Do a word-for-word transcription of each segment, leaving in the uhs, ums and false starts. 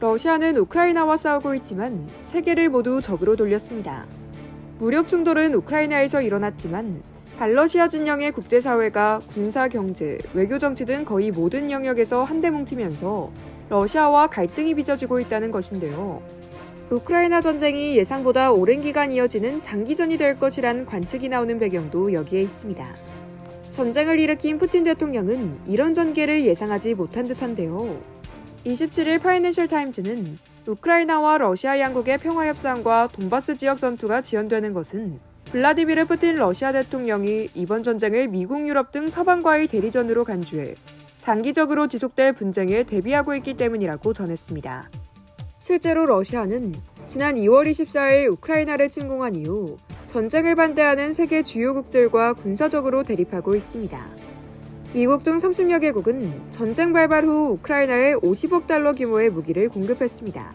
러시아는 우크라이나와 싸우고 있지만 세계를 모두 적으로 돌렸습니다. 무력 충돌은 우크라이나에서 일어났지만 반러시아 진영의 국제사회가 군사, 경제, 외교 정치 등 거의 모든 영역에서 한데 뭉치면서 러시아와 갈등이 빚어지고 있다는 것인데요. 우크라이나 전쟁이 예상보다 오랜 기간 이어지는 장기전이 될 것이란 관측이 나오는 배경도 여기에 있습니다. 전쟁을 일으킨 푸틴 대통령은 이런 전개를 예상하지 못한 듯한데요. 이십칠일 파이낸셜 타임즈는 우크라이나와 러시아 양국의 평화협상과 돈바스 지역 전투가 지연되는 것은 블라디미르 푸틴 러시아 대통령이 이번 전쟁을 미국, 유럽 등 서방과의 대리전으로 간주해 장기적으로 지속될 분쟁에 대비하고 있기 때문이라고 전했습니다. 실제로 러시아는 지난 이월 이십사일 우크라이나를 침공한 이후 전쟁을 반대하는 세계 주요국들과 군사적으로 대립하고 있습니다. 미국 등 삼십여 개국은 전쟁 발발 후 우크라이나에 오십억 달러 규모의 무기를 공급했습니다.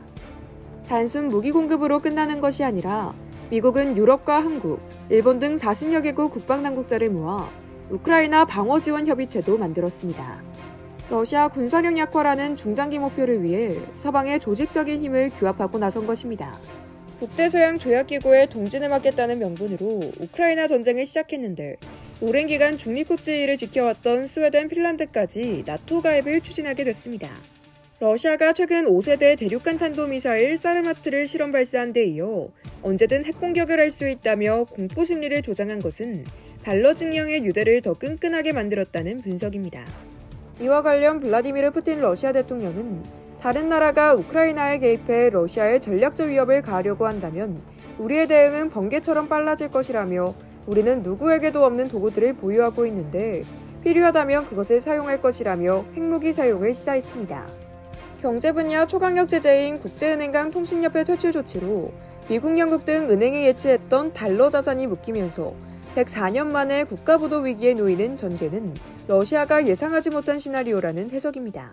단순 무기 공급으로 끝나는 것이 아니라 미국은 유럽과 한국, 일본 등 사십여 개국 국방당국자를 모아 우크라이나 방어 지원 협의체도 만들었습니다. 러시아 군사력 약화라는 중장기 목표를 위해 서방의 조직적인 힘을 규합하고 나선 것입니다. 북대서양 조약기구에 동진을 맡겠다는 명분으로 우크라이나 전쟁을 시작했는데 오랜 기간 중립국 지위를 지켜왔던 스웨덴, 핀란드까지 나토 가입을 추진하게 됐습니다. 러시아가 최근 오 세대 대륙간 탄도미사일 사르마트를 실험 발사한 데 이어 언제든 핵공격을 할 수 있다며 공포심리를 조장한 것은 반러 진영의 유대를 더 끈끈하게 만들었다는 분석입니다. 이와 관련 블라디미르 푸틴 러시아 대통령은 다른 나라가 우크라이나에 개입해 러시아의 전략적 위협을 가하려고 한다면 우리의 대응은 번개처럼 빨라질 것이라며 우리는 누구에게도 없는 도구들을 보유하고 있는데 필요하다면 그것을 사용할 것이라며 핵무기 사용을 시사했습니다. 경제 분야 초강력 제재인 국제은행 간 통신협회 퇴출 조치로 미국, 영국 등 은행이 예치했던 달러 자산이 묶이면서 백사 년 만에 국가부도 위기에 놓이는 전개는 러시아가 예상하지 못한 시나리오라는 해석입니다.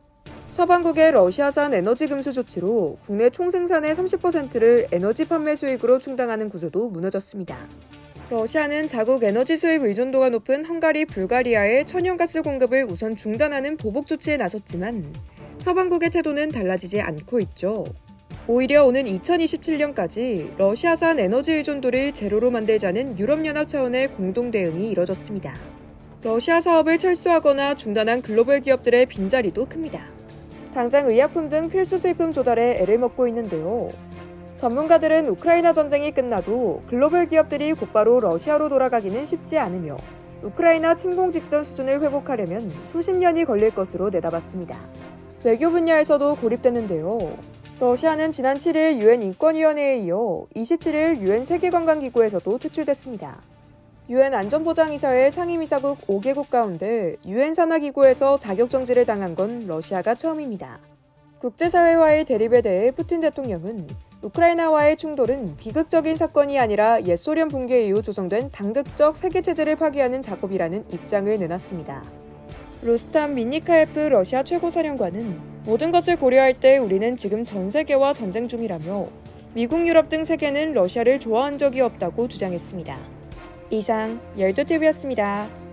서방국의 러시아산 에너지 금수 조치로 국내 총생산의 삼십 퍼센트를 에너지 판매 수익으로 충당하는 구조도 무너졌습니다. 러시아는 자국 에너지 수입 의존도가 높은 헝가리, 불가리아의 천연가스 공급을 우선 중단하는 보복 조치에 나섰지만 서방국의 태도는 달라지지 않고 있죠. 오히려 오는 이천이십칠년까지 러시아산 에너지 의존도를 제로로 만들자는 유럽연합 차원의 공동 대응이 이뤄졌습니다. 러시아 사업을 철수하거나 중단한 글로벌 기업들의 빈자리도 큽니다. 당장 의약품 등 필수 수입품 조달에 애를 먹고 있는데요. 전문가들은 우크라이나 전쟁이 끝나도 글로벌 기업들이 곧바로 러시아로 돌아가기는 쉽지 않으며 우크라이나 침공 직전 수준을 회복하려면 수십 년이 걸릴 것으로 내다봤습니다. 외교 분야에서도 고립됐는데요. 러시아는 지난 칠일 유엔 인권위원회에 이어 이십칠일 유엔 세계관광기구에서도 퇴출됐습니다. 유엔 안전보장이사회 상임이사국 오 개국 가운데 유엔 산하기구에서 자격정지를 당한 건 러시아가 처음입니다. 국제사회와의 대립에 대해 푸틴 대통령은 우크라이나와의 충돌은 비극적인 사건이 아니라 옛 소련 붕괴 이후 조성된 당극적 세계체제를 파괴하는 작업이라는 입장을 내놨습니다. 루스탄 민니카예프 러시아 최고사령관은 모든 것을 고려할 때 우리는 지금 전 세계와 전쟁 중이라며 미국, 유럽 등 세계는 러시아를 좋아한 적이 없다고 주장했습니다. 이상 열두티비였습니다.